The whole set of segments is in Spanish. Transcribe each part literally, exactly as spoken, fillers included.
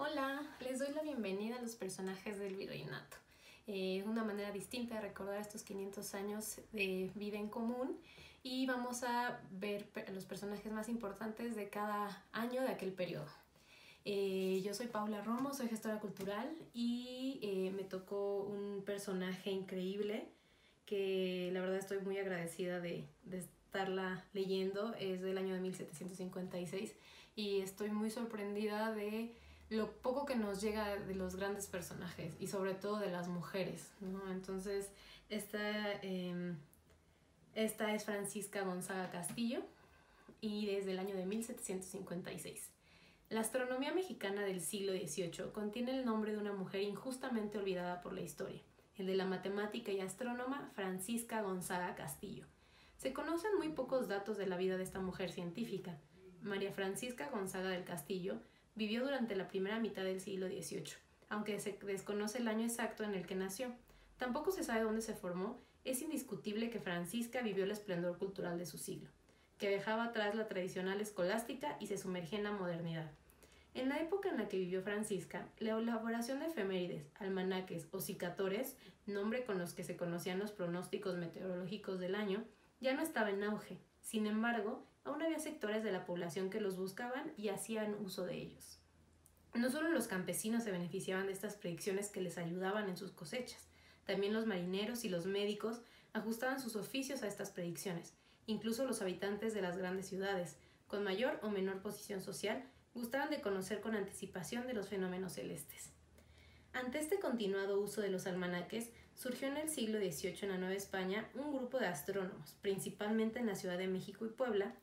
Hola, les doy la bienvenida a los personajes del virreinato. Es eh, una manera distinta de recordar estos quinientos años de vida en común y vamos a ver los personajes más importantes de cada año de aquel periodo. Eh, yo soy Paula Romo, soy gestora cultural y eh, me tocó un personaje increíble que la verdad estoy muy agradecida de, de estarla leyendo. Es del año de mil setecientos cincuenta y seis y estoy muy sorprendida de lo poco que nos llega de los grandes personajes y sobre todo de las mujeres, ¿no? Entonces esta, eh, esta es Francisca Gonzaga Castillo y desde el año de mil setecientos cincuenta y seis. La astronomía mexicana del siglo dieciocho contiene el nombre de una mujer injustamente olvidada por la historia, el de la matemática y astrónoma Francisca Gonzaga Castillo. Se conocen muy pocos datos de la vida de esta mujer científica. María Francisca Gonzaga del Castillo vivió durante la primera mitad del siglo dieciocho, aunque se desconoce el año exacto en el que nació. Tampoco se sabe dónde se formó. Es indiscutible que Francisca vivió el esplendor cultural de su siglo, que dejaba atrás la tradicional escolástica y se sumergía en la modernidad. En la época en la que vivió Francisca, la elaboración de efemérides, almanaques o cicatores, nombre con los que se conocían los pronósticos meteorológicos del año, ya no estaba en auge. Sin embargo, aún había sectores de la población que los buscaban y hacían uso de ellos. No solo los campesinos se beneficiaban de estas predicciones que les ayudaban en sus cosechas, también los marineros y los médicos ajustaban sus oficios a estas predicciones. Incluso los habitantes de las grandes ciudades, con mayor o menor posición social, gustaban de conocer con anticipación de los fenómenos celestes. Ante este continuado uso de los almanaques, surgió en el siglo dieciocho en la Nueva España un grupo de astrónomos, principalmente en la Ciudad de México y Puebla,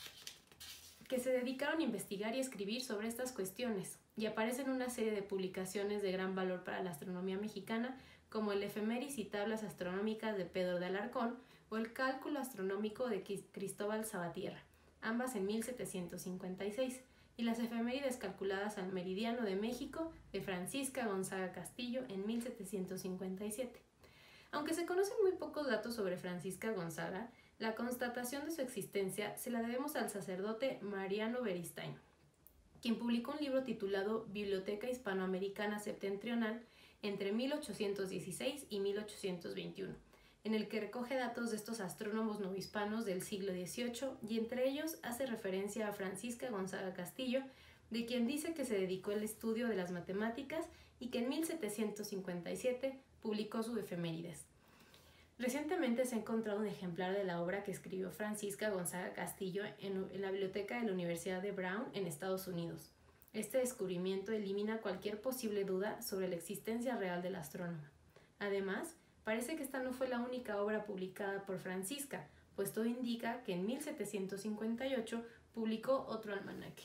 que se dedicaron a investigar y escribir sobre estas cuestiones, y aparecen una serie de publicaciones de gran valor para la astronomía mexicana, como el Efemérides y Tablas Astronómicas de Pedro de Alarcón o el Cálculo Astronómico de Cristóbal Salvatierra, ambas en mil setecientos cincuenta y seis, y las efemérides calculadas al meridiano de México de Francisca Gonzaga Castillo en mil setecientos cincuenta y siete. Aunque se conocen muy pocos datos sobre Francisca Gonzaga, la constatación de su existencia se la debemos al sacerdote Mariano Beristain, quien publicó un libro titulado Biblioteca Hispanoamericana Septentrional entre mil ochocientos dieciséis y mil ochocientos veintiuno, en el que recoge datos de estos astrónomos novohispanos del siglo dieciocho y entre ellos hace referencia a Francisca Gonzaga Castillo, de quien dice que se dedicó al estudio de las matemáticas y que en mil setecientos cincuenta y siete publicó su Efemérides. Recientemente se ha encontrado un ejemplar de la obra que escribió Francisca Gonzaga Castillo en, en la biblioteca de la Universidad de Brown en Estados Unidos. Este descubrimiento elimina cualquier posible duda sobre la existencia real del astrónomo. Además, parece que esta no fue la única obra publicada por Francisca, pues todo indica que en mil setecientos cincuenta y ocho publicó otro almanaque.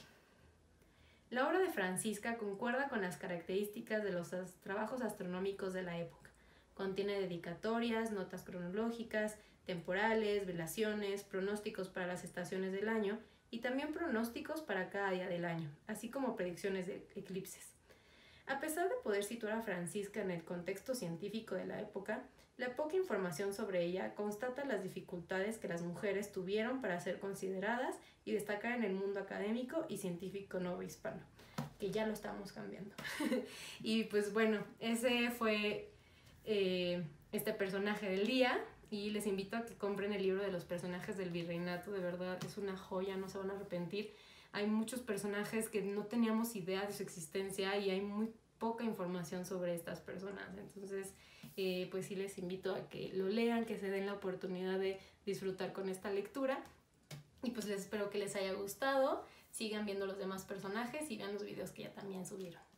La obra de Francisca concuerda con las características de los trabajos astronómicos de la época. Contiene dedicatorias, notas cronológicas, temporales, velaciones, pronósticos para las estaciones del año y también pronósticos para cada día del año, así como predicciones de eclipses. A pesar de poder situar a Francisca en el contexto científico de la época, la poca información sobre ella constata las dificultades que las mujeres tuvieron para ser consideradas y destacar en el mundo académico y científico novohispano, que ya lo estamos cambiando. Y pues bueno, ese fue eh, este personaje del día y les invito a que compren el libro de los personajes del virreinato. De verdad es una joya, no se van a arrepentir. Hay muchos personajes que no teníamos idea de su existencia y hay muy poca información sobre estas personas. Entonces, eh, pues sí les invito a que lo lean, que se den la oportunidad de disfrutar con esta lectura. Y pues les espero que les haya gustado. Sigan viendo los demás personajes y vean los videos que ya también subieron.